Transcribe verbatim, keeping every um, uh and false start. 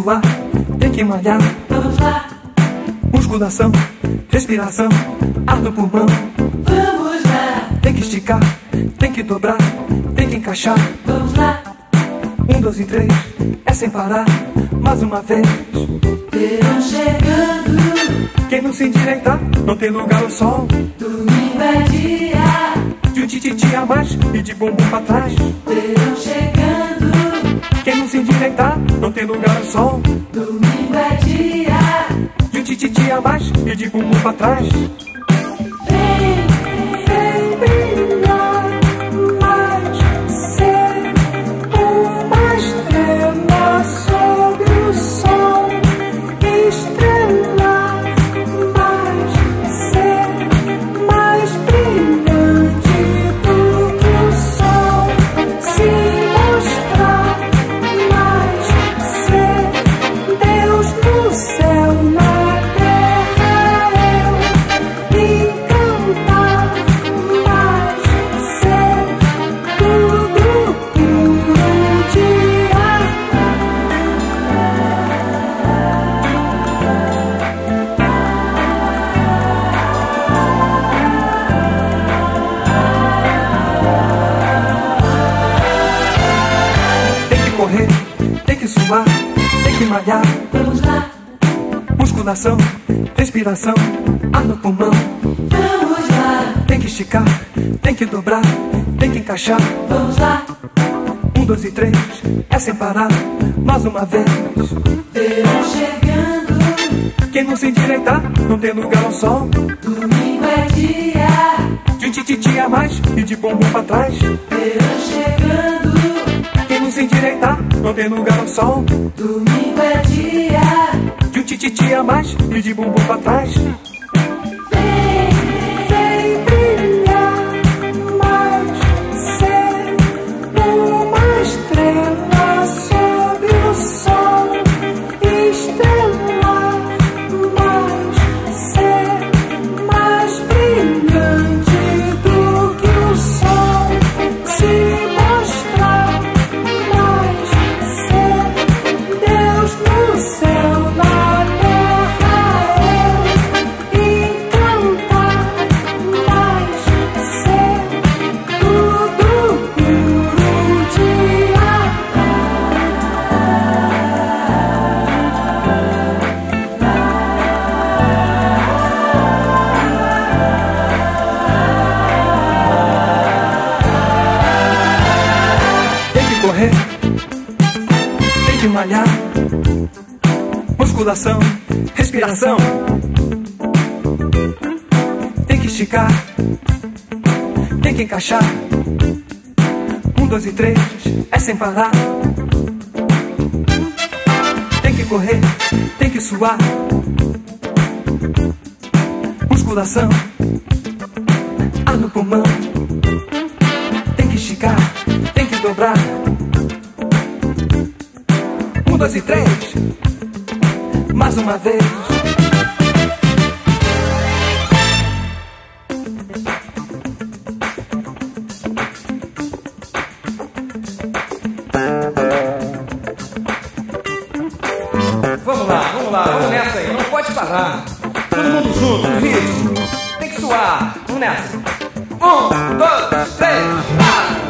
suar, tem que malhar. Vamos lá. Musculação, respiração, ar no pulmão. Vamos lá. Tem que esticar, tem que dobrar, tem que encaixar. Vamos lá. Um, dois e três, é sem parar, mais uma vez. Verão chegando, Quem não se endireitar, não tem lugar ao sol. domingo é dia De um tititi a mais e de bumbum pra trás. verão chegando, Quem não se endireitar, não tem lugar ao sol. domingo é dia. De um tititi a mais e de bumbum pra trás. Vem, vem brilhar, mais ser uma estrela sobre o sol. Estrela, mais ser mais brilhante do que o sol. Se mostrar, mais ser Deus no céu, na terra eu. E cantar, mais ser tudo por um dia. Tem que correr, tem que suar, tem que malhar. Vamos lá, Musculação, respiração, ar no pulmão. vamos lá, Tem que esticar, tem que dobrar, tem que encaixar. vamos lá. Um, dois e três, é sem parar, mais uma vez. Verão chegando, Quem não se endireitar, não tem lugar ao sol. domingo é dia. De um tititi a mais e de bumbum pra trás. Verão chegando, Quem não se endireitar, não tem lugar ao sol. domingo é dia. De um tititi a mais e de bumbum pra trás. Vem, vem brilhar, mais ser uma estrela sobre o sol. Estrela, mais ser mais brilhante do que o sol. Se mostrar, mais ser Deus no céu, na terra eu. E cantar, mais ser tudo por um dia. Tem que correr, tem que malhar. Musculação, respiração. Tem que esticar, tem que encaixar. Um, dois e três, é sem parar. Tem que correr, tem que suar. Musculação, ar no pulmão. Tem que esticar, tem que dobrar. Um, dois e três, mais uma vez. Vamos lá, vamos lá, vamos nessa aí, não pode parar. Todo mundo junto, no ritmo. Tem que suar, vamos nessa. Um, dois, três, quatro.